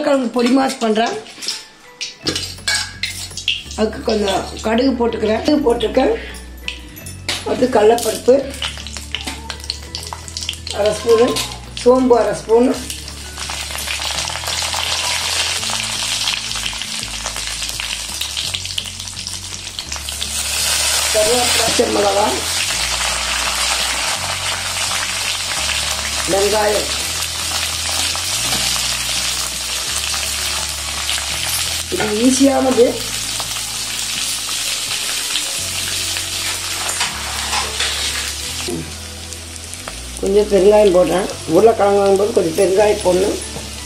உருளைக்கிழங்கு பொடி மாஸ் பண்ணுறேன். அதுக்கு கொஞ்சம் கடுகு போட்டுருக்கேன். அது கடலைப்பருப்பு அரை ஸ்பூனு, சோம்பு அரை ஸ்பூனு, கருவேப்பிலை, பச்சை மிளகா, வெங்காயம், இது ஈஸியானது. கொஞ்சம் பெருங்காயம் போடுறேன். உருளைக்கிழங்கு வாங்கும்போது கொஞ்சம் பெருங்காயம் போடணும்.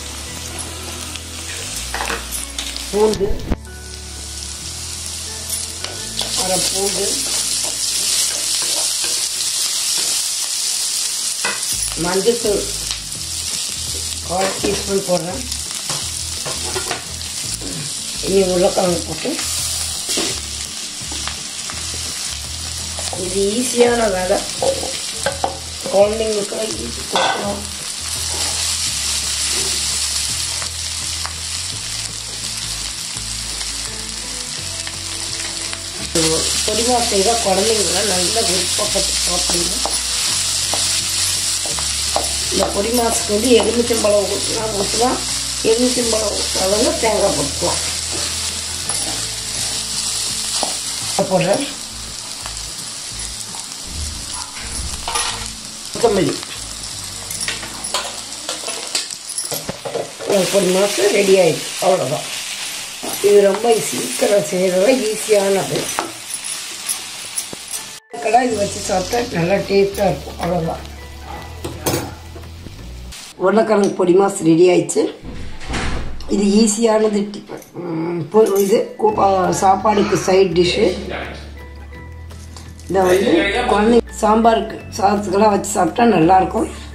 பூண்டு அரை பூண்டு, மஞ்சத்தூள் 1/4 டீஸ்பூன் போடுறேன். இனி உருளைக்கிழங்கு போட்டு இது ஈஸியான வேலை. குழந்தைங்களுக்கு ஈஸி கொடுக்கணும். பொடிமா செய்தால் குழந்தைங்களாம் நல்லா விருப்பப்பட்டு சாப்பிடுங்க. இந்த பொடி மாசுக்கு வந்து எலுமிச்சம்பழம் ஊற்றலாம். எலுமிச்சம்பழம் ஊற்றாதவங்க தேங்காய் போட்டுக்கலாம். போடுறேன். கொத்தமல்லி. பொடி மாசு ரெடி ஆயிடுச்சு. அவ்வளோதான். இது ரொம்ப சீக்கிரம் செய்கிறத ஈஸியானது. கடாய் வச்சு சாப்பிட்டா நல்லா டேஸ்ட்டாக இருக்கும். அவ்வளோதான். உருளைக்கிழங்கு பொடி மாசு ரெடி ஆயிடுச்சு. இது ஈஸியானது. இது சாப்பாடுக்கு சைட் டிஷ்ஷு. இதை வந்து குழந்தைங்க சாம்பாருக்கு சாதத்துக்கெல்லாம் வச்சு சாப்பிட்டா நல்லாயிருக்கும்.